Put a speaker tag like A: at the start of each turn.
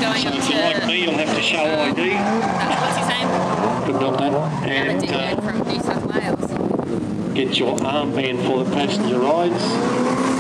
A: going
B: So
A: up
B: if
A: to...
B: you're like me, you'll have to show ID.
A: What's his name?
B: But not that.
A: I'm a dickhead from New South Wales.
B: Get your armband for the passenger rides.